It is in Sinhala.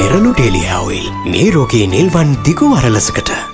පෙරලු ඩේලියා ඔයිල් මේ රෝගී නිල්වන් දිගු අරලසකට